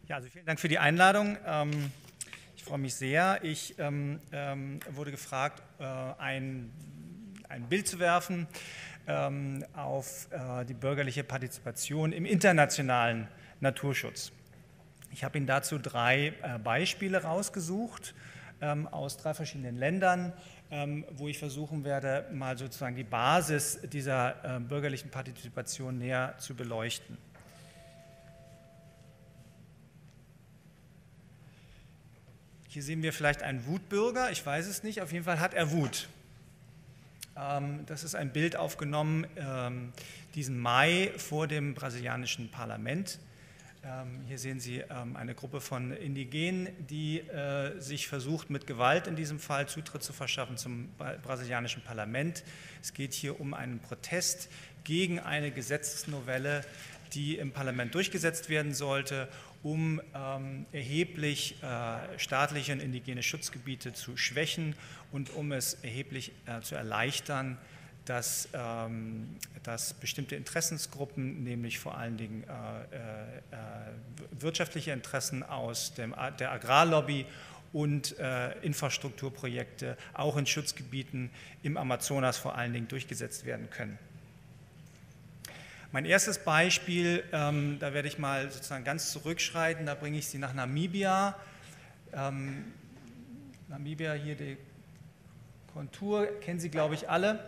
Ja, also vielen Dank für die Einladung. Ich freue mich sehr. Ich wurde gefragt, ein Bild zu werfen auf die bürgerliche Partizipation im internationalen Naturschutz. Ich habe Ihnen dazu 3 Beispiele rausgesucht aus 3 verschiedenen Ländern, wo ich versuchen werde, mal sozusagen die Basis dieser bürgerlichen Partizipation näher zu beleuchten. Hier sehen wir vielleicht einen Wutbürger, ich weiß es nicht, auf jeden Fall hat er Wut. Das ist ein Bild aufgenommen diesen Mai vor dem brasilianischen Parlament. Hier sehen Sie eine Gruppe von Indigenen, die sich versucht, mit Gewalt in diesem Fall Zutritt zu verschaffen zum brasilianischen Parlament. Es geht hier um einen Protest gegen eine Gesetzesnovelle, die im Parlament durchgesetzt werden sollte, um erheblich staatliche und indigene Schutzgebiete zu schwächen und um es erheblich zu erleichtern, dass bestimmte Interessensgruppen, nämlich vor allen Dingen wirtschaftliche Interessen aus der Agrarlobby und Infrastrukturprojekte auch in Schutzgebieten im Amazonas vor allen Dingen durchgesetzt werden können. Mein erstes Beispiel, da werde ich mal sozusagen ganz zurückschreiten, da bringe ich Sie nach Namibia. Namibia, hier die Kontur, kennen Sie, glaube ich, alle.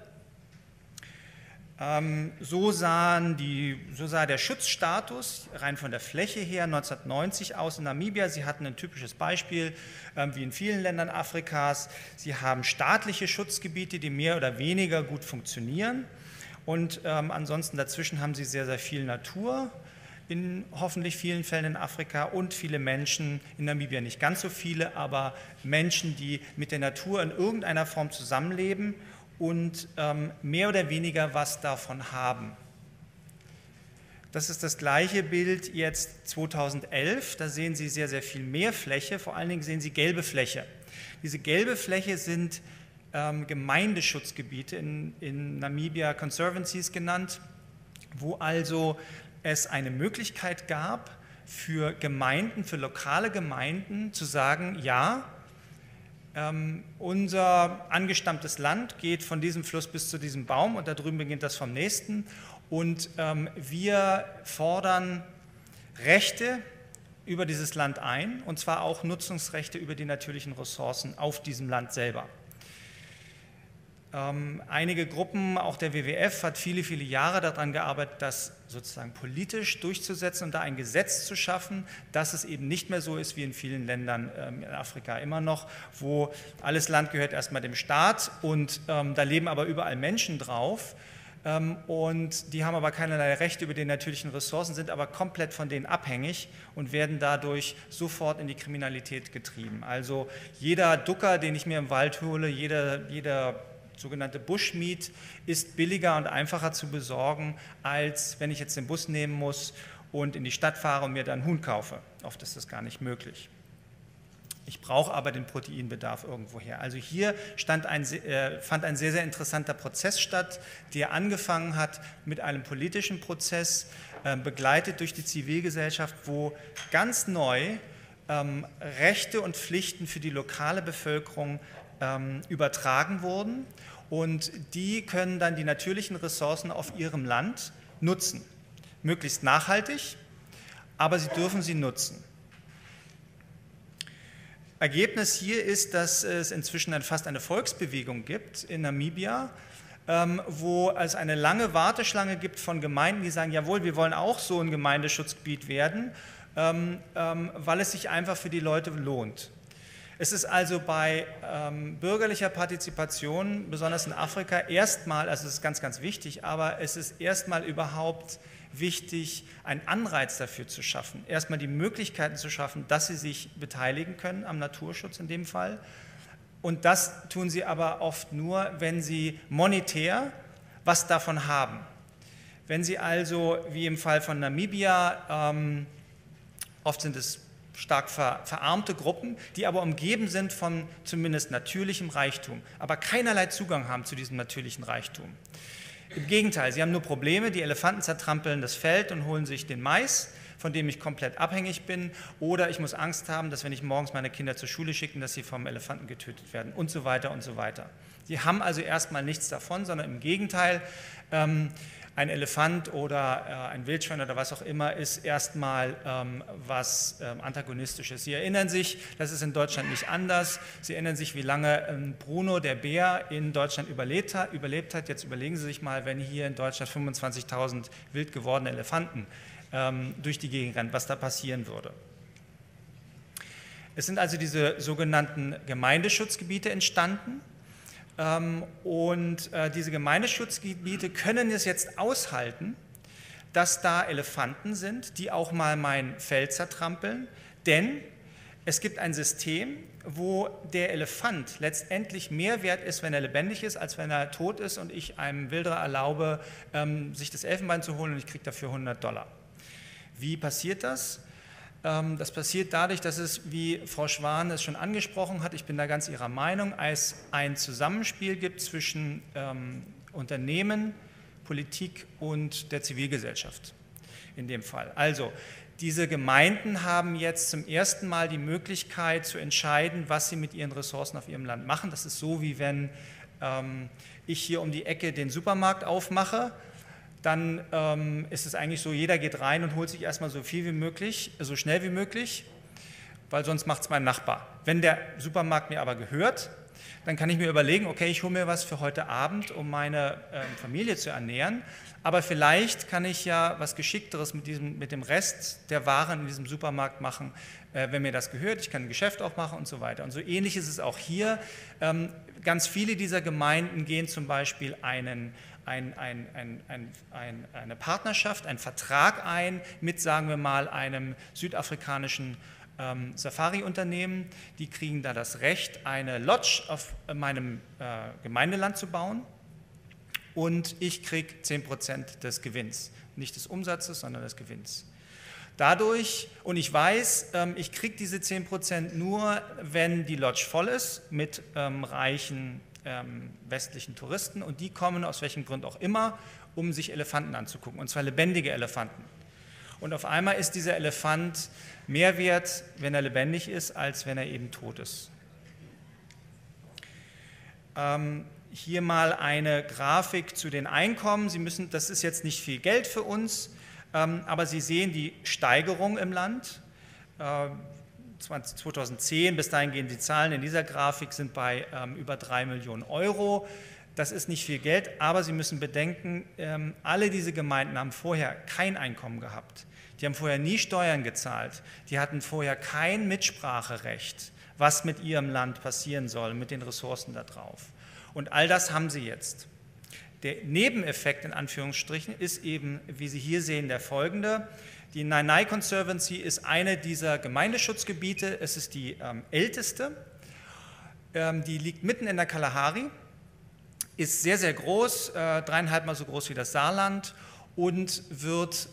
So sah der Schutzstatus rein von der Fläche her 1990 aus in Namibia. Sie hatten ein typisches Beispiel, wie in vielen Ländern Afrikas. Sie haben staatliche Schutzgebiete, die mehr oder weniger gut funktionieren. Und ansonsten dazwischen haben Sie sehr, sehr viel Natur, in hoffentlich vielen Fällen in Afrika und viele Menschen, in Namibia nicht ganz so viele, aber Menschen, die mit der Natur in irgendeiner Form zusammenleben und mehr oder weniger was davon haben. Das ist das gleiche Bild jetzt 2011, da sehen Sie sehr, sehr viel mehr Fläche, vor allen Dingen sehen Sie gelbe Fläche. Diese gelbe Fläche sind Gemeindeschutzgebiete, in Namibia Conservancies genannt, wo also es eine Möglichkeit gab für Gemeinden, für lokale Gemeinden zu sagen, ja, unser angestammtes Land geht von diesem Fluss bis zu diesem Baum und da drüben beginnt das vom nächsten und wir fordern Rechte über dieses Land ein und zwar auch Nutzungsrechte über die natürlichen Ressourcen auf diesem Land selber. Einige Gruppen, auch der WWF, hat viele, viele Jahre daran gearbeitet, das sozusagen politisch durchzusetzen und da ein Gesetz zu schaffen, dass es eben nicht mehr so ist wie in vielen Ländern in Afrika immer noch, wo alles Land gehört erstmal dem Staat und da leben aber überall Menschen drauf und die haben aber keinerlei Rechte über die natürlichen Ressourcen, sind aber komplett von denen abhängig und werden dadurch sofort in die Kriminalität getrieben. Also jeder Ducker, den ich mir im Wald hole, jeder sogenannte Bushmeat ist billiger und einfacher zu besorgen, als wenn ich jetzt den Bus nehmen muss und in die Stadt fahre und mir dann einen Huhn kaufe. Oft ist das gar nicht möglich. Ich brauche aber den Proteinbedarf irgendwoher. Also hier fand ein sehr, sehr interessanter Prozess statt, der angefangen hat mit einem politischen Prozess, begleitet durch die Zivilgesellschaft, wo ganz neu Rechte und Pflichten für die lokale Bevölkerung übertragen wurden und die können dann die natürlichen Ressourcen auf ihrem Land nutzen. Möglichst nachhaltig, aber sie dürfen sie nutzen. Ergebnis hier ist, dass es inzwischen fast eine Volksbewegung gibt in Namibia, wo es eine lange Warteschlange gibt von Gemeinden, die sagen, jawohl, wir wollen auch so ein Gemeindeschutzgebiet werden, weil es sich einfach für die Leute lohnt. Es ist also bei bürgerlicher Partizipation, besonders in Afrika, erstmal, also es ist ganz, ganz wichtig, aber es ist erstmal überhaupt wichtig, einen Anreiz dafür zu schaffen, erstmal die Möglichkeiten zu schaffen, dass sie sich beteiligen können am Naturschutz in dem Fall. Und das tun sie aber oft nur, wenn sie monetär was davon haben. Wenn sie also, wie im Fall von Namibia, oft sind es stark verarmte Gruppen, die aber umgeben sind von zumindest natürlichem Reichtum, aber keinerlei Zugang haben zu diesem natürlichen Reichtum. Im Gegenteil, sie haben nur Probleme, die Elefanten zertrampeln das Feld und holen sich den Mais, von dem ich komplett abhängig bin, oder ich muss Angst haben, dass wenn ich morgens meine Kinder zur Schule schicke, dass sie vom Elefanten getötet werden und so weiter und so weiter. Sie haben also erstmal nichts davon, sondern im Gegenteil, ein Elefant oder ein Wildschwein oder was auch immer ist erstmal was Antagonistisches. Sie erinnern sich, das ist in Deutschland nicht anders, Sie erinnern sich, wie lange Bruno, der Bär, in Deutschland überlebt hat. Jetzt überlegen Sie sich mal, wenn hier in Deutschland 25.000 wild gewordene Elefanten durch die Gegend rennen, was da passieren würde. Es sind also diese sogenannten Gemeindeschutzgebiete entstanden. Und diese Gemeindeschutzgebiete können es jetzt aushalten, dass da Elefanten sind, die auch mal mein Feld zertrampeln, denn es gibt ein System, wo der Elefant letztendlich mehr wert ist, wenn er lebendig ist, als wenn er tot ist und ich einem Wilderer erlaube, sich das Elfenbein zu holen und ich kriege dafür $100. Wie passiert das? Das passiert dadurch, dass es, wie Frau Schwan es schon angesprochen hat, ich bin da ganz ihrer Meinung, es ein Zusammenspiel gibt zwischen Unternehmen, Politik und der Zivilgesellschaft in dem Fall. Also diese Gemeinden haben jetzt zum ersten Mal die Möglichkeit zu entscheiden, was sie mit ihren Ressourcen auf ihrem Land machen. Das ist so, wie wenn ich hier um die Ecke den Supermarkt aufmache. Dann ist es eigentlich so, jeder geht rein und holt sich erstmal so viel wie möglich, so schnell wie möglich, weil sonst macht es mein Nachbar. Wenn der Supermarkt mir aber gehört, dann kann ich mir überlegen, okay, ich hole mir was für heute Abend, um meine Familie zu ernähren, aber vielleicht kann ich ja was Geschickteres mit dem Rest der Waren in diesem Supermarkt machen, wenn mir das gehört. Ich kann ein Geschäft auch machen und so weiter. Und so ähnlich ist es auch hier. Ganz viele dieser Gemeinden gehen zum Beispiel eine Partnerschaft, einen Vertrag ein mit, sagen wir mal, einem südafrikanischen Safari-Unternehmen. Die kriegen da das Recht, eine Lodge auf meinem Gemeindeland zu bauen und ich kriege 10% des Gewinns. Nicht des Umsatzes, sondern des Gewinns. Dadurch, und ich weiß, ich kriege diese 10% nur, wenn die Lodge voll ist mit reichen westlichen Touristen und die kommen aus welchem Grund auch immer, um sich Elefanten anzugucken, und zwar lebendige Elefanten. Und auf einmal ist dieser Elefant mehr wert, wenn er lebendig ist, als wenn er eben tot ist. Hier mal eine Grafik zu den Einkommen. Das ist jetzt nicht viel Geld für uns, aber Sie sehen die Steigerung im Land. 2010, bis dahin gehen die Zahlen in dieser Grafik, sind bei über 3 Millionen Euro. Das ist nicht viel Geld, aber Sie müssen bedenken, alle diese Gemeinden haben vorher kein Einkommen gehabt. Die haben vorher nie Steuern gezahlt. Die hatten vorher kein Mitspracherecht, was mit ihrem Land passieren soll, mit den Ressourcen da drauf. Und all das haben sie jetzt. Der Nebeneffekt in Anführungsstrichen ist eben, wie Sie hier sehen, der folgende. Die Nainai Conservancy ist eine dieser Gemeindeschutzgebiete. Es ist die älteste. Die liegt mitten in der Kalahari, ist sehr, sehr groß, 3,5 Mal so groß wie das Saarland und wird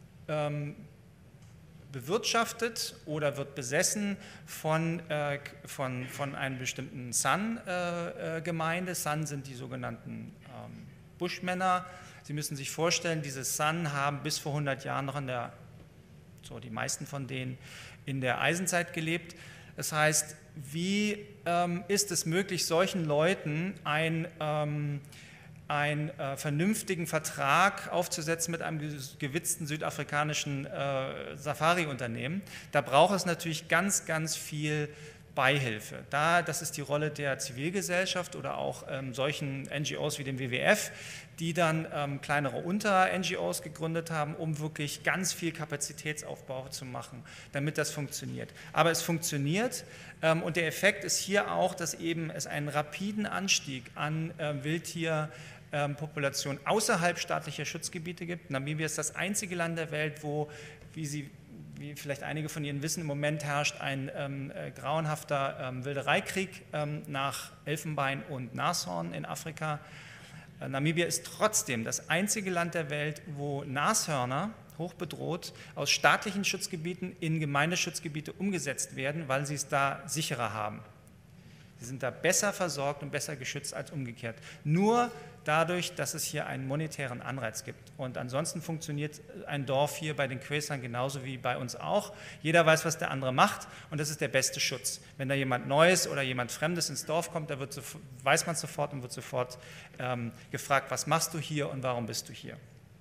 bewirtschaftet oder wird besessen von einer bestimmten San-Gemeinde. San sind die sogenannten Buschmänner. Sie müssen sich vorstellen, diese San haben bis vor 100 Jahren noch die meisten von denen in der Eisenzeit gelebt. Das heißt, wie ist es möglich, solchen Leuten einen vernünftigen Vertrag aufzusetzen mit einem gewitzten südafrikanischen Safari-Unternehmen? Da braucht es natürlich ganz, ganz viel Beihilfe. Das ist die Rolle der Zivilgesellschaft oder auch solchen NGOs wie dem WWF, die dann kleinere Unter-NGOs gegründet haben, um wirklich ganz viel Kapazitätsaufbau zu machen, damit das funktioniert. Aber es funktioniert und der Effekt ist hier auch, dass eben es einen rapiden Anstieg an Wildtierpopulation außerhalb staatlicher Schutzgebiete gibt. Namibia ist das einzige Land der Welt, wo, wie vielleicht einige von Ihnen wissen, im Moment herrscht ein grauenhafter Wildereikrieg nach Elfenbein und Nashorn in Afrika. Namibia ist trotzdem das einzige Land der Welt, wo Nashörner, hochbedroht, aus staatlichen Schutzgebieten in Gemeindeschutzgebiete umgesetzt werden, weil sie es da sicherer haben. Die sind da besser versorgt und besser geschützt als umgekehrt. Nur dadurch, dass es hier einen monetären Anreiz gibt. Und ansonsten funktioniert ein Dorf hier bei den Quäsern genauso wie bei uns auch. Jeder weiß, was der andere macht und das ist der beste Schutz. Wenn da jemand Neues oder jemand Fremdes ins Dorf kommt, da weiß man sofort und wird sofort gefragt, was machst du hier und warum bist du hier?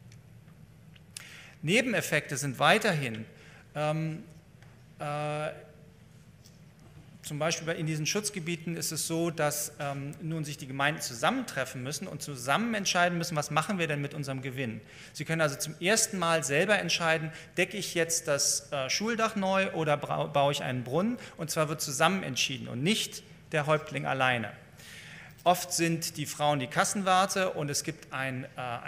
Nebeneffekte sind weiterhin zum Beispiel in diesen Schutzgebieten ist es so, dass nun sich die Gemeinden zusammentreffen müssen und zusammen entscheiden müssen, was machen wir denn mit unserem Gewinn. Sie können also zum ersten Mal selber entscheiden, decke ich jetzt das Schuldach neu oder baue ich einen Brunnen, und zwar wird zusammen entschieden und nicht der Häuptling alleine. Oft sind die Frauen die Kassenwarte und es gibt eine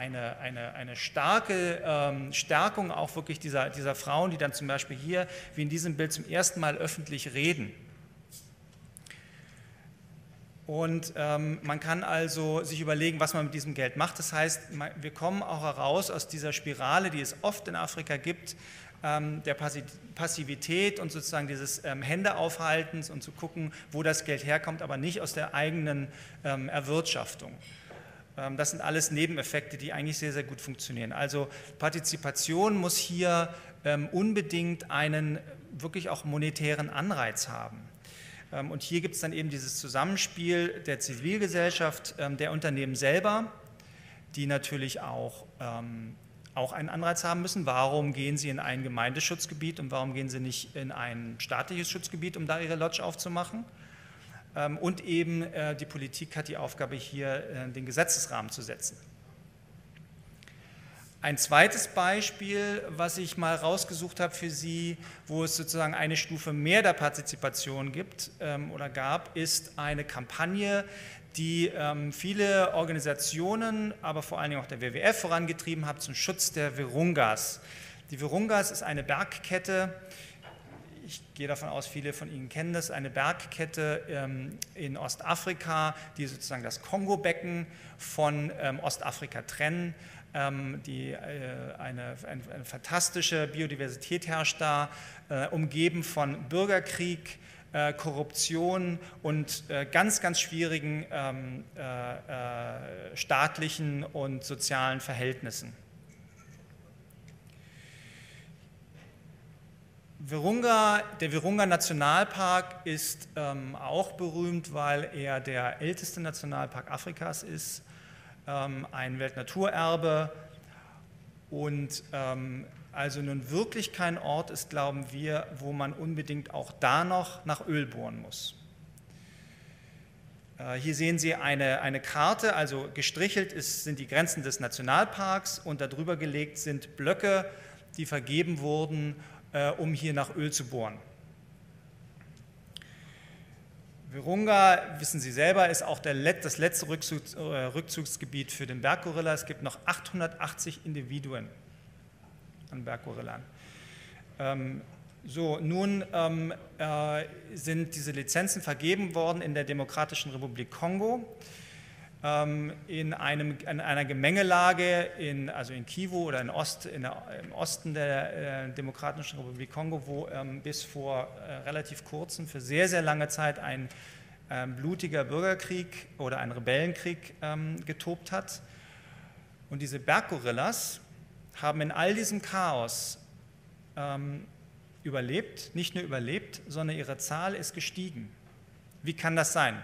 starke Stärkung auch wirklich dieser Frauen, die dann zum Beispiel hier, wie in diesem Bild, zum ersten Mal öffentlich reden. Und man kann also sich überlegen, was man mit diesem Geld macht. Das heißt, wir kommen auch heraus aus dieser Spirale, die es oft in Afrika gibt, der Passivität und sozusagen dieses Händeaufhaltens und zu gucken, wo das Geld herkommt, aber nicht aus der eigenen Erwirtschaftung. Das sind alles Nebeneffekte, die eigentlich sehr, sehr gut funktionieren. Also Partizipation muss hier unbedingt einen wirklich auch monetären Anreiz haben. Und hier gibt es dann eben dieses Zusammenspiel der Zivilgesellschaft, der Unternehmen selber, die natürlich auch einen Anreiz haben müssen. Warum gehen sie in ein Gemeindeschutzgebiet und warum gehen sie nicht in ein staatliches Schutzgebiet, um da ihre Lodge aufzumachen? Und eben die Politik hat die Aufgabe, hier den Gesetzesrahmen zu setzen. Ein zweites Beispiel, was ich mal rausgesucht habe für Sie, wo es sozusagen eine Stufe mehr der Partizipation gibt oder gab, ist eine Kampagne, die viele Organisationen, aber vor allen Dingen auch der WWF vorangetrieben hat zum Schutz der Virungas. Die Virungas ist eine Bergkette, ich gehe davon aus, viele von Ihnen kennen das, eine Bergkette in Ostafrika, die sozusagen das Kongo-Becken von Ostafrika trennen. Eine fantastische Biodiversität herrscht da, umgeben von Bürgerkrieg, Korruption und ganz, ganz schwierigen staatlichen und sozialen Verhältnissen. Der Virunga Nationalpark ist auch berühmt, weil er der älteste Nationalpark Afrikas ist. Ein Weltnaturerbe und also nun wirklich kein Ort ist, glauben wir, wo man unbedingt auch da noch nach Öl bohren muss. Hier sehen Sie eine Karte, also gestrichelt sind die Grenzen des Nationalparks und darüber gelegt sind Blöcke, die vergeben wurden, um hier nach Öl zu bohren. Virunga, wissen Sie selber, ist auch das letzte Rückzugsgebiet für den Berggorilla. Es gibt noch 880 Individuen an Berggorillan. Nun sind diese Lizenzen vergeben worden in der Demokratischen Republik Kongo, in einer Gemengelage, also in Kivu oder im Osten der Demokratischen Republik Kongo, wo bis vor relativ kurzem für sehr, sehr lange Zeit ein blutiger Bürgerkrieg oder ein Rebellenkrieg getobt hat. Und diese Berggorillas haben in all diesem Chaos überlebt, nicht nur überlebt, sondern ihre Zahl ist gestiegen. Wie kann das sein?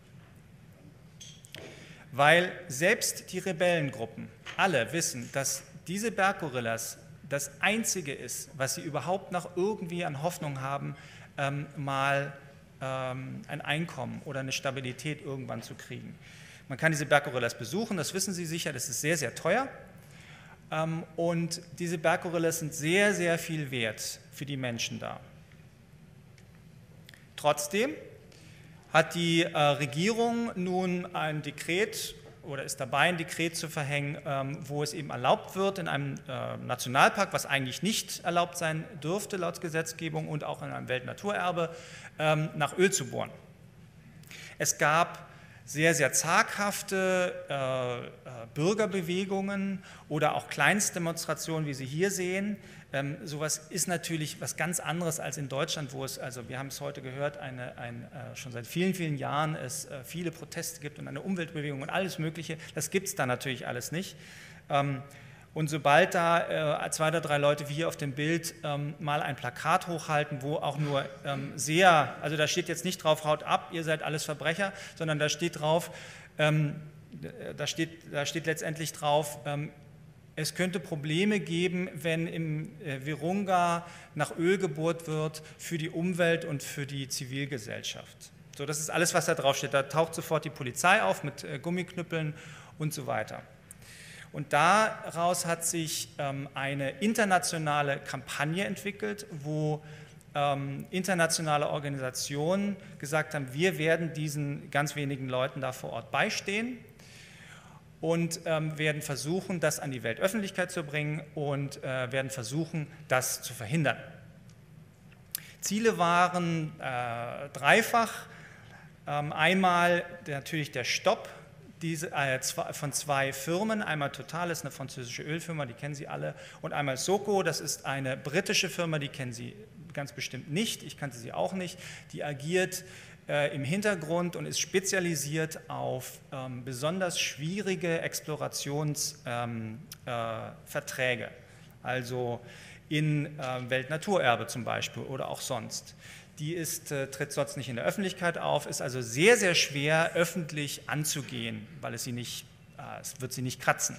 Weil selbst die Rebellengruppen alle wissen, dass diese Berggorillas das Einzige ist, was sie überhaupt noch irgendwie an Hoffnung haben, mal ein Einkommen oder eine Stabilität irgendwann zu kriegen. Man kann diese Berggorillas besuchen, das wissen Sie sicher, das ist sehr, sehr teuer. Und diese Berggorillas sind sehr, sehr viel wert für die Menschen da. Trotzdem hat die Regierung nun ein Dekret oder ist dabei, ein Dekret zu verhängen, wo es eben erlaubt wird, in einem Nationalpark, was eigentlich nicht erlaubt sein dürfte laut Gesetzgebung und auch in einem Weltnaturerbe, nach Öl zu bohren. Es gab sehr, sehr zaghafte Bürgerbewegungen oder auch Kleinstdemonstrationen, wie Sie hier sehen. Sowas ist natürlich was ganz anderes als in Deutschland, wo es, also wir haben es heute gehört, schon seit vielen, vielen Jahren es viele Proteste gibt und eine Umweltbewegung und alles Mögliche. Das gibt es da natürlich alles nicht. Und sobald da 2 oder 3 Leute wie hier auf dem Bild mal ein Plakat hochhalten, wo auch nur also da steht jetzt nicht drauf, haut ab, ihr seid alles Verbrecher, sondern da steht drauf, da steht letztendlich drauf, es könnte Probleme geben, wenn im Virunga nach Öl gebohrt wird für die Umwelt und für die Zivilgesellschaft. So, das ist alles, was da drauf steht. Da taucht sofort die Polizei auf mit Gummiknüppeln und so weiter. Und daraus hat sich eine internationale Kampagne entwickelt, wo internationale Organisationen gesagt haben, wir werden diesen ganz wenigen Leuten da vor Ort beistehen und werden versuchen, das an die Weltöffentlichkeit zu bringen und werden versuchen, das zu verhindern. Ziele waren dreifach. Einmal natürlich der Stopp von 2 Firmen, einmal Total ist eine französische Ölfirma, die kennen Sie alle, und einmal Soco, das ist eine britische Firma, die kennen Sie ganz bestimmt nicht, ich kannte sie auch nicht, die agiert im Hintergrund und ist spezialisiert auf besonders schwierige Explorationsverträge, also in Weltnaturerbe zum Beispiel oder auch sonst. Die tritt sonst nicht in der Öffentlichkeit auf, ist also sehr, sehr schwer öffentlich anzugehen, weil es wird sie nicht kratzen.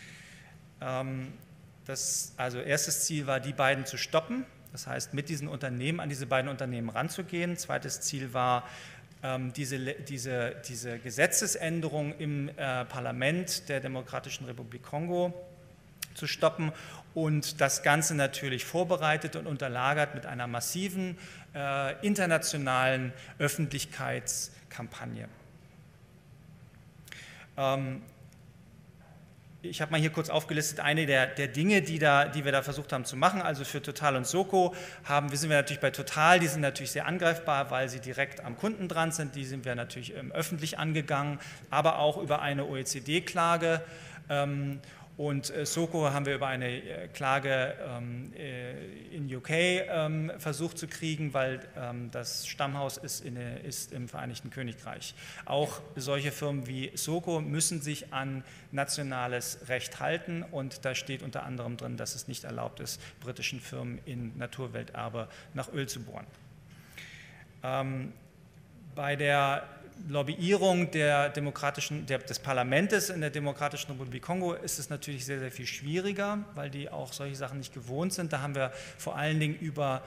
Also erstes Ziel war, die beiden zu stoppen. Das heißt, mit diesen Unternehmen, an diese beiden Unternehmen ranzugehen. Zweites Ziel war, diese Gesetzesänderung im Parlament der Demokratischen Republik Kongo zu stoppen und das Ganze natürlich vorbereitet und unterlagert mit einer massiven internationalen Öffentlichkeitskampagne. Ich habe mal hier kurz aufgelistet, eine der Dinge, die wir da versucht haben zu machen. Also für Total und Soco sind wir natürlich bei Total, die sind natürlich sehr angreifbar, weil sie direkt am Kunden dran sind. Die sind wir natürlich öffentlich angegangen, aber auch über eine OECD-Klage. Und Soco haben wir über eine Klage in UK versucht zu kriegen, weil das Stammhaus ist im Vereinigten Königreich. Auch solche Firmen wie Soco müssen sich an nationales Recht halten und da steht unter anderem drin, dass es nicht erlaubt ist, britischen Firmen in Naturwelterbe nach Öl zu bohren. Bei der Lobbyierung des Parlaments in der Demokratischen Republik Kongo ist es natürlich sehr, sehr viel schwieriger, weil die auch solche Sachen nicht gewohnt sind. Da haben wir vor allen Dingen über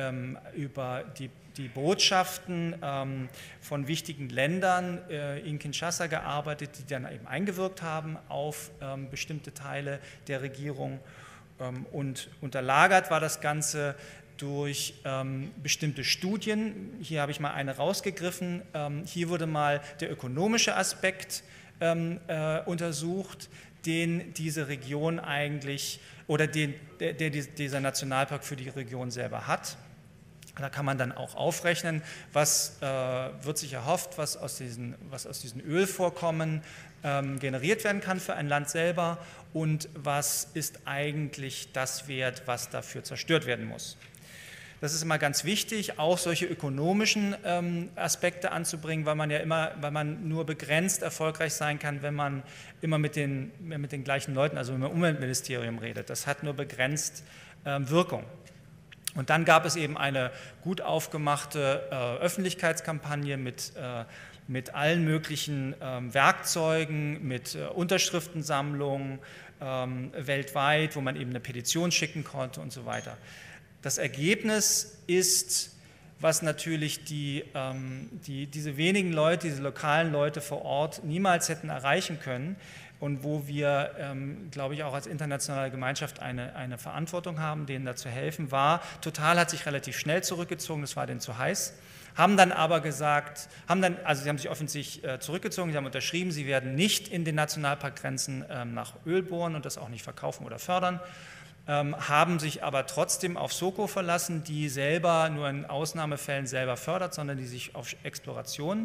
die Botschaften von wichtigen Ländern in Kinshasa gearbeitet, die dann eben eingewirkt haben auf bestimmte Teile der Regierung. Und unterlagert war das Ganze durch bestimmte Studien. Hier habe ich mal eine rausgegriffen. Hier wurde mal der ökonomische Aspekt untersucht, den diese Region eigentlich oder dieser Nationalpark für die Region selber hat. Da kann man dann auch aufrechnen, was wird sich erhofft, was aus diesen Ölvorkommen generiert werden kann für ein Land selber und was ist eigentlich das wert, was dafür zerstört werden muss. Das ist immer ganz wichtig, auch solche ökonomischen Aspekte anzubringen, weil man nur begrenzt erfolgreich sein kann, wenn man immer mit den gleichen Leuten, also mit dem Umweltministerium redet. Das hat nur begrenzt Wirkung. Und dann gab es eben eine gut aufgemachte Öffentlichkeitskampagne mit allen möglichen Werkzeugen, mit Unterschriftensammlungen weltweit, wo man eben eine Petition schicken konnte und so weiter. Das Ergebnis ist, was natürlich diese wenigen Leute, diese lokalen Leute vor Ort niemals hätten erreichen können und wo wir, glaube ich, auch als internationale Gemeinschaft eine Verantwortung haben, denen da zu helfen, Total hat sich relativ schnell zurückgezogen, das war denen zu heiß, haben dann aber gesagt, sie haben sich offensichtlich zurückgezogen, sie haben unterschrieben, sie werden nicht in den Nationalparkgrenzen nach Öl bohren und das auch nicht verkaufen oder fördern, haben sich aber trotzdem auf Soco verlassen, die selber nur in Ausnahmefällen selber fördert, sondern die sich auf Exploration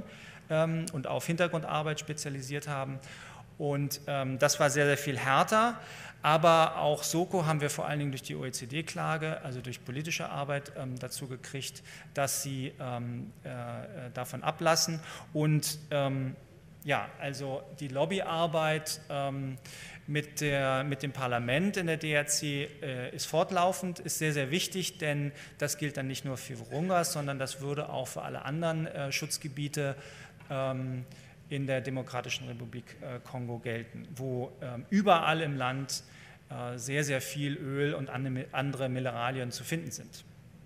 und auf Hintergrundarbeit spezialisiert haben. Und das war sehr, sehr viel härter. Aber auch Soko haben wir vor allen Dingen durch die OECD-Klage, also durch politische Arbeit, dazu gekriegt, dass sie davon ablassen. Und ja, also die Lobbyarbeit mit dem Parlament in der DRC ist fortlaufend, ist sehr, sehr wichtig, denn das gilt dann nicht nur für Virungas, sondern das würde auch für alle anderen Schutzgebiete in der Demokratischen Republik Kongo gelten, wo überall im Land sehr, sehr viel Öl und andere Mineralien zu finden sind.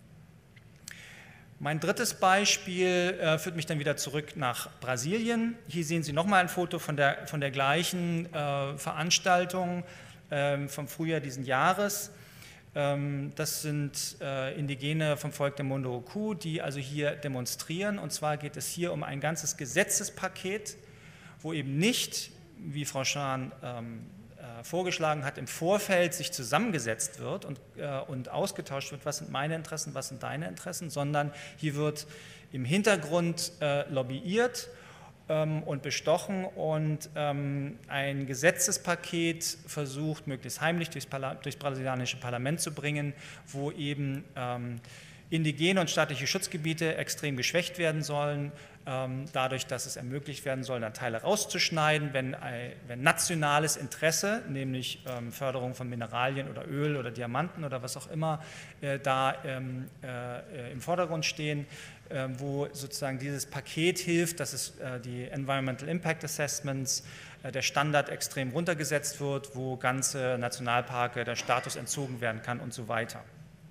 Mein drittes Beispiel führt mich dann wieder zurück nach Brasilien. Hier sehen Sie nochmal ein Foto von der gleichen Veranstaltung vom Frühjahr diesen Jahres. Das sind Indigene vom Volk der Munduruku, die also hier demonstrieren. Und zwar geht es hier um ein ganzes Gesetzespaket, wo eben nicht, wie Frau Schan vorgeschlagen hat, im Vorfeld sich zusammengesetzt wird und ausgetauscht wird, was sind meine Interessen, was sind deine Interessen, sondern hier wird im Hintergrund lobbyiert und bestochen und ein Gesetzespaket versucht, möglichst heimlich durchs brasilianische Parlament zu bringen, wo eben indigene und staatliche Schutzgebiete extrem geschwächt werden sollen, dadurch, dass es ermöglicht werden soll, dann Teile rauszuschneiden, wenn nationales Interesse, nämlich Förderung von Mineralien oder Öl oder Diamanten oder was auch immer, da im Vordergrund stehen, wo sozusagen dieses Paket hilft, dass es die Environmental Impact Assessments, der Standard extrem runtergesetzt wird, wo ganze Nationalparke der Status entzogen werden kann und so weiter.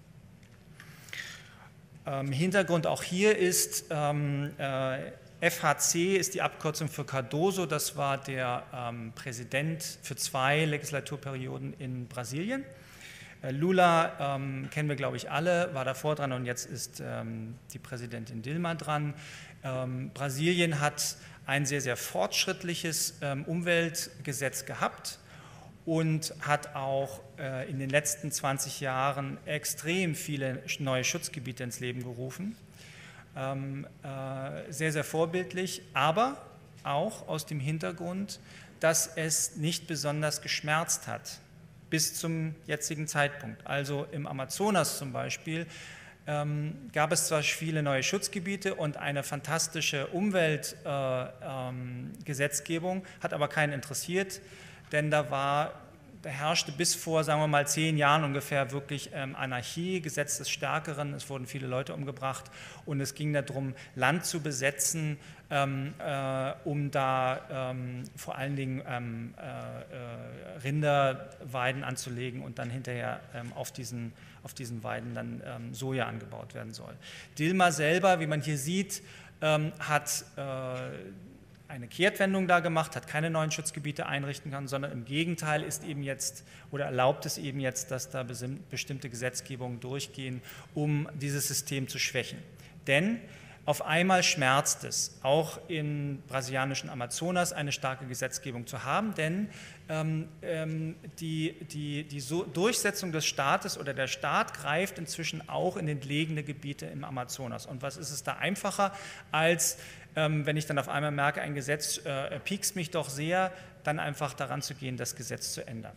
Hintergrund auch hier ist, FHC ist die Abkürzung für Cardoso, das war der Präsident für 2 Legislaturperioden in Brasilien. Lula kennen wir, glaube ich, alle, war davor dran und jetzt ist die Präsidentin Dilma dran. Brasilien hat ein sehr, sehr fortschrittliches Umweltgesetz gehabt und hat auch in den letzten 20 Jahren extrem viele neue Schutzgebiete ins Leben gerufen. Sehr, sehr vorbildlich, aber auch aus dem Hintergrund, dass es nicht besonders geschmerzt hat bis zum jetzigen Zeitpunkt. Also im Amazonas zum Beispiel gab es zwar viele neue Schutzgebiete und eine fantastische Umweltgesetzgebung, hat aber keinen interessiert, denn da herrschte bis vor, sagen wir mal, 10 Jahren ungefähr wirklich Anarchie, Gesetz des Stärkeren, es wurden viele Leute umgebracht und es ging darum, Land zu besetzen, um da vor allen Dingen Rinderweiden anzulegen und dann hinterher auf diesen Weiden dann Soja angebaut werden soll. Dilma selber, wie man hier sieht, hat eine Kehrtwendung da gemacht, hat keine neuen Schutzgebiete einrichten können, sondern im Gegenteil ist eben jetzt oder erlaubt es eben jetzt, dass da bestimmte Gesetzgebungen durchgehen, um dieses System zu schwächen. Denn auf einmal schmerzt es, auch im brasilianischen Amazonas eine starke Gesetzgebung zu haben, denn die Durchsetzung des Staates oder der Staat greift inzwischen auch in entlegene Gebiete im Amazonas. Und was ist es da einfacher, als wenn ich dann auf einmal merke, ein Gesetz piekst mich doch sehr, dann einfach daran zu gehen, das Gesetz zu ändern.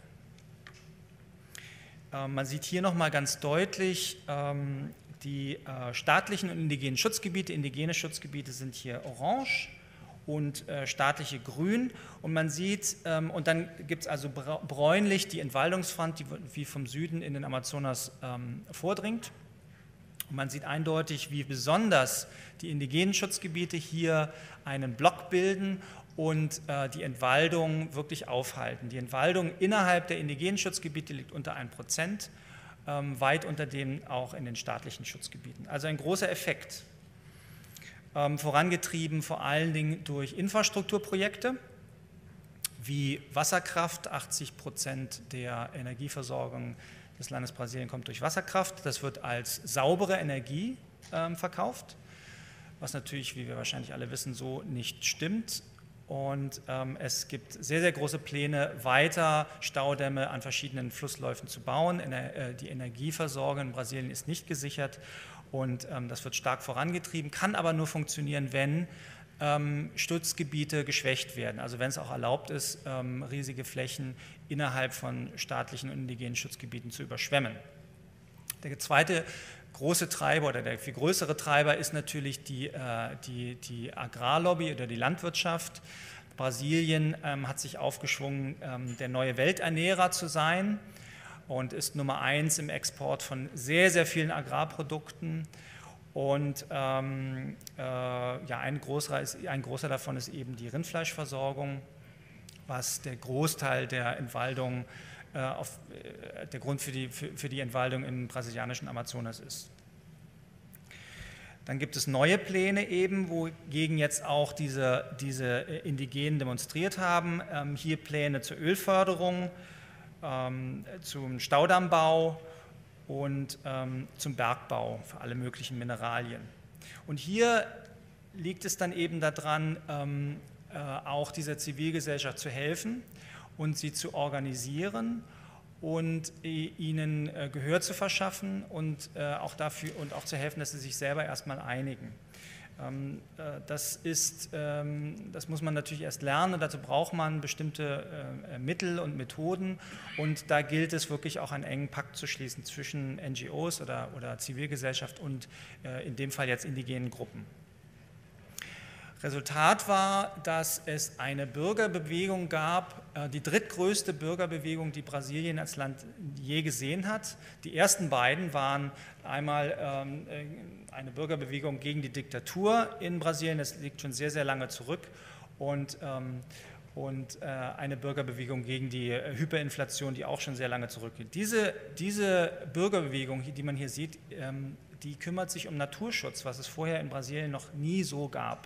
Man sieht hier nochmal ganz deutlich die staatlichen und indigenen Schutzgebiete. Indigene Schutzgebiete sind hier orange und staatliche grün. Und man sieht, und dann gibt es also bräunlich die Entwaldungsfront, die wie vom Süden in den Amazonas vordringt. Und man sieht eindeutig, wie besonders die indigenen Schutzgebiete hier einen Block bilden und die Entwaldung wirklich aufhalten. Die Entwaldung innerhalb der indigenen Schutzgebiete liegt unter 1%, weit unter dem auch in den staatlichen Schutzgebieten. Also ein großer Effekt, vorangetrieben vor allen Dingen durch Infrastrukturprojekte wie Wasserkraft. 80% der Energieversorgung des Landes Brasilien kommt durch Wasserkraft. Das wird als saubere Energie verkauft, was natürlich, wie wir wahrscheinlich alle wissen, so nicht stimmt. Und es gibt sehr, sehr große Pläne, weiter Staudämme an verschiedenen Flussläufen zu bauen. Die Energieversorgung in Brasilien ist nicht gesichert und das wird stark vorangetrieben, kann aber nur funktionieren, wenn Schutzgebiete geschwächt werden. Also wenn es auch erlaubt ist, riesige Flächen innerhalb von staatlichen und indigenen Schutzgebieten zu überschwemmen. Der zweite große Treiber oder der viel größere Treiber ist natürlich die Agrarlobby oder die Landwirtschaft. Brasilien hat sich aufgeschwungen, der neue Welternährer zu sein und ist Nummer 1 im Export von sehr, sehr vielen Agrarprodukten. Und ja, ein großer davon ist eben die Rindfleischversorgung, was der Großteil der Entwaldung, der Grund für die Entwaldung im brasilianischen Amazonas ist. Dann gibt es neue Pläne eben, wogegen jetzt auch diese Indigenen demonstriert haben. Hier Pläne zur Ölförderung, zum Staudammbau und zum Bergbau für alle möglichen Mineralien. Und hier liegt es dann eben daran, auch dieser Zivilgesellschaft zu helfen und sie zu organisieren und ihnen Gehör zu verschaffen und auch zu helfen, dass sie sich selber erstmal einigen. Das muss man natürlich erst lernen, dazu braucht man bestimmte Mittel und Methoden und da gilt es wirklich auch einen engen Pakt zu schließen zwischen NGOs oder Zivilgesellschaft und in dem Fall jetzt indigenen Gruppen. Resultat war, dass es eine Bürgerbewegung gab, die drittgrößte Bürgerbewegung, die Brasilien als Land je gesehen hat. Die ersten beiden waren einmal eine Bürgerbewegung gegen die Diktatur in Brasilien, das liegt schon sehr, sehr lange zurück, und eine Bürgerbewegung gegen die Hyperinflation, die auch schon sehr lange zurückgeht. Diese Bürgerbewegung, die man hier sieht, die kümmert sich um Naturschutz, was es vorher in Brasilien noch nie so gab.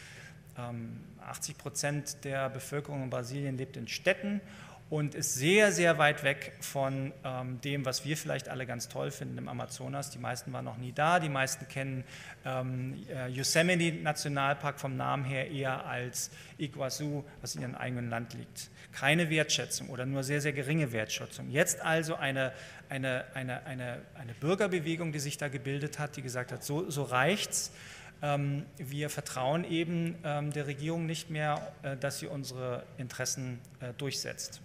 80% der Bevölkerung in Brasilien lebt in Städten und ist sehr, sehr weit weg von dem, was wir vielleicht alle ganz toll finden im Amazonas. Die meisten waren noch nie da, die meisten kennen Yosemite Nationalpark vom Namen her eher als Iguazu, was in ihrem eigenen Land liegt. Keine Wertschätzung oder nur sehr, sehr geringe Wertschätzung. Jetzt also eine Bürgerbewegung, die sich da gebildet hat, die gesagt hat, so reicht's. Wir vertrauen eben der Regierung nicht mehr, dass sie unsere Interessen durchsetzt.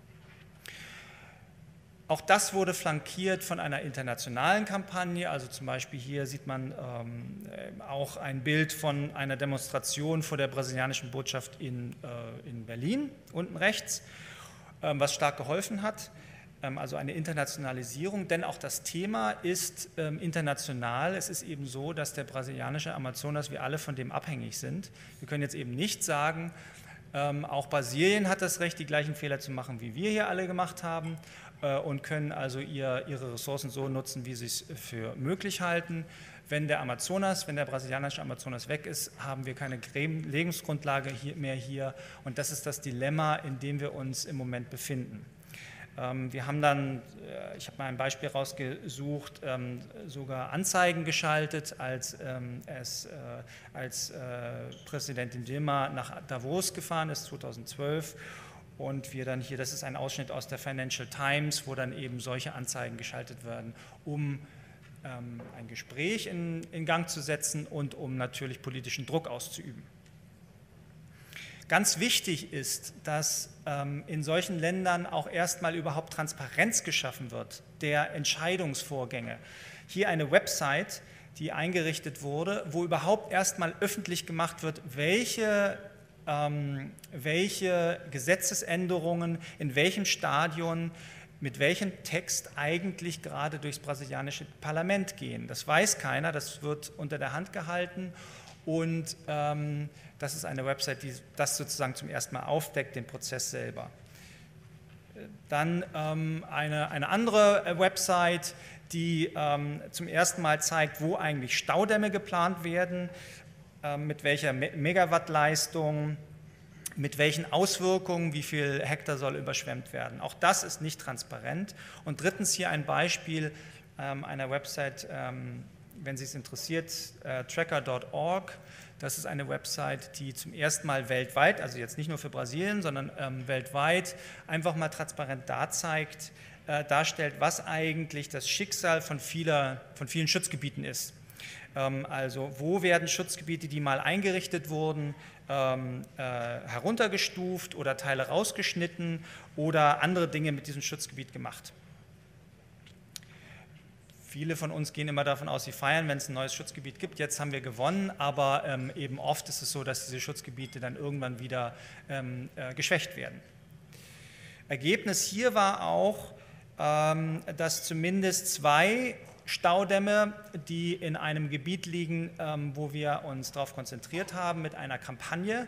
Auch das wurde flankiert von einer internationalen Kampagne, also zum Beispiel hier sieht man auch ein Bild von einer Demonstration vor der brasilianischen Botschaft in Berlin, unten rechts, was stark geholfen hat. Also eine Internationalisierung, denn auch das Thema ist international. Es ist eben so, dass der brasilianische Amazonas, wir alle von dem abhängig sind. Wir können jetzt eben nicht sagen, auch Brasilien hat das Recht, die gleichen Fehler zu machen, wie wir hier alle gemacht haben und können also ihre Ressourcen so nutzen, wie sie es für möglich halten. Wenn der brasilianische Amazonas weg ist, haben wir keine Lebensgrundlage mehr hier und das ist das Dilemma, in dem wir uns im Moment befinden. Wir haben dann, ich habe mal ein Beispiel rausgesucht, sogar Anzeigen geschaltet, als Präsidentin Dilma nach Davos gefahren ist, 2012. Und wir dann hier, das ist ein Ausschnitt aus der Financial Times, wo dann eben solche Anzeigen geschaltet werden, um ein Gespräch in Gang zu setzen und um natürlich politischen Druck auszuüben. Ganz wichtig ist, dass in solchen Ländern auch erstmal überhaupt Transparenz geschaffen wird der Entscheidungsvorgänge. Hier eine Website, die eingerichtet wurde, wo überhaupt erstmal öffentlich gemacht wird, welche Gesetzesänderungen in welchem Stadion mit welchem Text eigentlich gerade durchs brasilianische Parlament gehen. Das weiß keiner, das wird unter der Hand gehalten und das ist eine Website, die das sozusagen zum ersten Mal aufdeckt, den Prozess selber. Dann eine andere Website, die zum ersten Mal zeigt, wo eigentlich Staudämme geplant werden, mit welcher Megawattleistung, mit welchen Auswirkungen, wie viel Hektar soll überschwemmt werden. Auch das ist nicht transparent. Und drittens hier ein Beispiel einer Website, wenn Sie es interessiert, tracker.org. Das ist eine Website, die zum ersten Mal weltweit, also jetzt nicht nur für Brasilien, sondern weltweit einfach mal transparent darstellt, was eigentlich das Schicksal von vielen Schutzgebieten ist. Also wo werden Schutzgebiete, die mal eingerichtet wurden, heruntergestuft oder Teile rausgeschnitten oder andere Dinge mit diesem Schutzgebiet gemacht. Viele von uns gehen immer davon aus, sie feiern, wenn es ein neues Schutzgebiet gibt. Jetzt haben wir gewonnen, aber eben oft ist es so, dass diese Schutzgebiete dann irgendwann wieder geschwächt werden. Ergebnis hier war auch, dass zumindest 2 Staudämme, die in einem Gebiet liegen, wo wir uns darauf konzentriert haben, mit einer Kampagne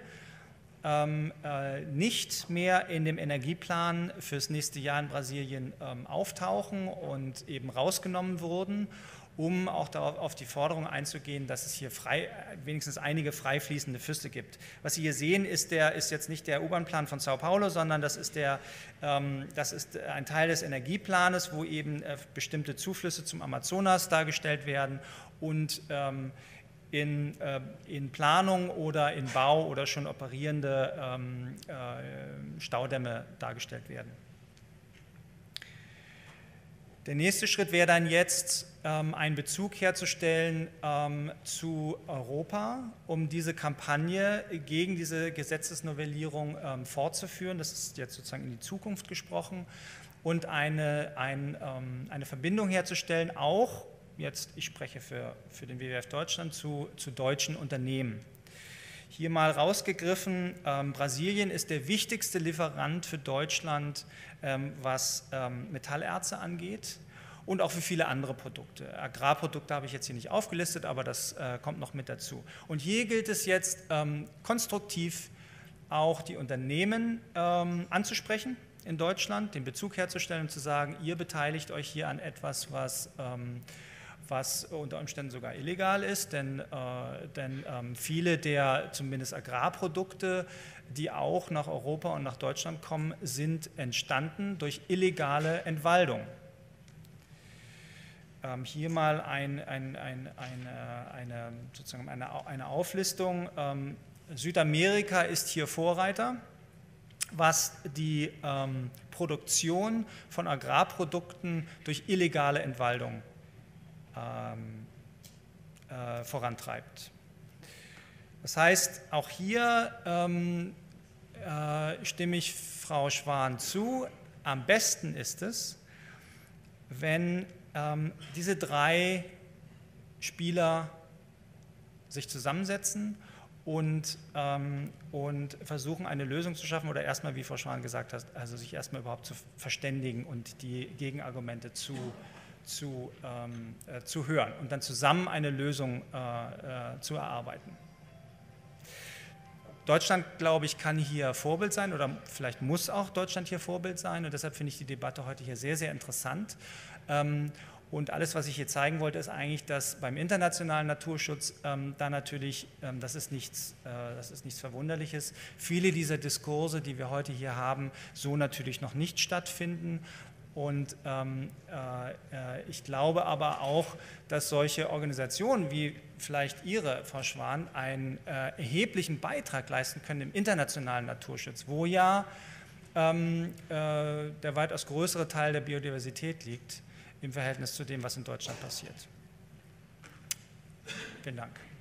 nicht mehr in dem Energieplan fürs nächste Jahr in Brasilien auftauchen und eben rausgenommen wurden, um auch darauf, auf die Forderung einzugehen, dass es hier wenigstens einige frei fließende Flüsse gibt. Was Sie hier sehen, ist jetzt nicht der U-Bahn-Plan von Sao Paulo, sondern das ist ein Teil des Energieplanes, wo eben bestimmte Zuflüsse zum Amazonas dargestellt werden und in Planung oder in Bau oder schon operierende Staudämme dargestellt werden. Der nächste Schritt wäre dann jetzt, einen Bezug herzustellen zu Europa, um diese Kampagne gegen diese Gesetzesnovellierung fortzuführen. Das ist jetzt sozusagen in die Zukunft gesprochen und eine Verbindung herzustellen, auch jetzt, ich spreche für den WWF Deutschland, zu deutschen Unternehmen. Hier mal rausgegriffen, Brasilien ist der wichtigste Lieferant für Deutschland, was Metallerze angeht und auch für viele andere Produkte. Agrarprodukte habe ich jetzt hier nicht aufgelistet, aber das kommt noch mit dazu. Und hier gilt es jetzt konstruktiv auch die Unternehmen anzusprechen in Deutschland, den Bezug herzustellen und zu sagen, ihr beteiligt euch hier an etwas, was unter Umständen sogar illegal ist, denn viele der zumindest Agrarprodukte, die auch nach Europa und nach Deutschland kommen, sind entstanden durch illegale Entwaldung. Hier mal sozusagen eine Auflistung. Südamerika ist hier Vorreiter, was die Produktion von Agrarprodukten durch illegale Entwaldung vorantreibt. Das heißt, auch hier stimme ich Frau Schwan zu, am besten ist es, wenn diese 3 Spieler sich zusammensetzen und versuchen, eine Lösung zu schaffen oder erstmal, wie Frau Schwan gesagt hat, also sich erstmal überhaupt zu verständigen und die Gegenargumente zu hören und dann zusammen eine Lösung zu erarbeiten. Deutschland, glaube ich, kann hier Vorbild sein oder vielleicht muss auch Deutschland hier Vorbild sein und deshalb finde ich die Debatte heute hier sehr, sehr interessant. Und alles, was ich hier zeigen wollte, ist eigentlich, dass beim internationalen Naturschutz da natürlich, das ist nichts Verwunderliches, viele dieser Diskurse, die wir heute hier haben, so natürlich noch nicht stattfinden. Und ich glaube aber auch, dass solche Organisationen wie vielleicht Ihre, Frau Schwan, einen erheblichen Beitrag leisten können im internationalen Naturschutz, wo ja der weitaus größere Teil der Biodiversität liegt im Verhältnis zu dem, was in Deutschland passiert. Vielen Dank.